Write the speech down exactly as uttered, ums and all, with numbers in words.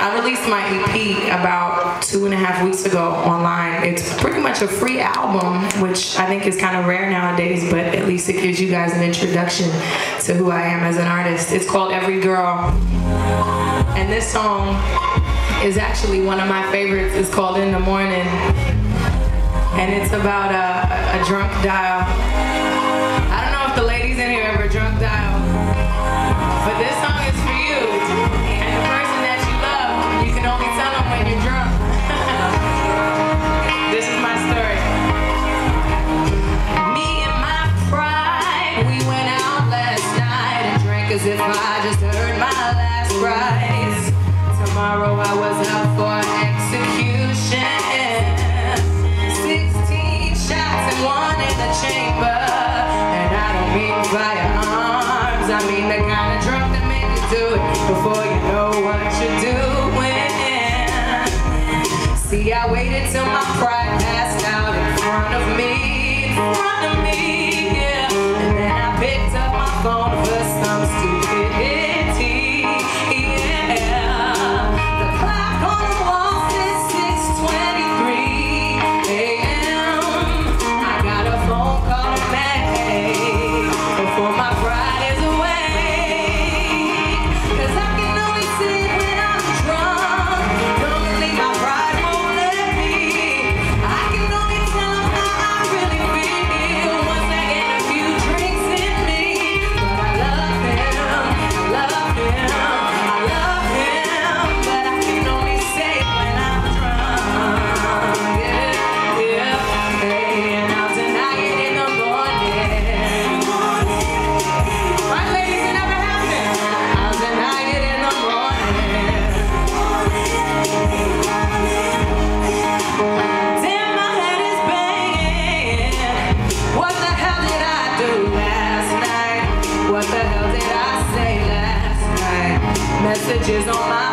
I released my E P about two and a half weeks ago online. It's pretty much a free album, which I think is kind of rare nowadays, but at least it gives you guys an introduction to who I am as an artist. It's called Every Girl. And this song is actually one of my favorites. It's called In the Morning. And it's about a, a drunk dial. I don't know if the ladies in here ever drunk dial, but this song is for you. And the person that you love, you can only tell them when you're drunk. This is my story. Me and my pride, we went out last night and drank as if I just heard my last prize. Tomorrow I was out for execution. Sixteen shots and one in the chamber. And I don't mean firearms, I mean the kind of drunk that make you do it before you know what you're doing. See, I waited till my pride passed out in front of me, in front of me, yeah. And then I picked up my phone for some stupidity, yeah. The clock on the wall says six twenty-three a m I got a phone call to make before my pride is awake. Cause I can only see it when I'm drunk. Normally my pride won't let me. I can only tell them how I really feel once I get a few drinks in me. But I love him, I love him, I love him. But I can only say it when I'm drunk. Yeah, yeah, hey, and I'll deny it in the morning. Right, ladies, it never happened. I'll deny it in the morning. Damn, my head is banging. What the hell did I do last night? What the hell did I say last night? Messages on my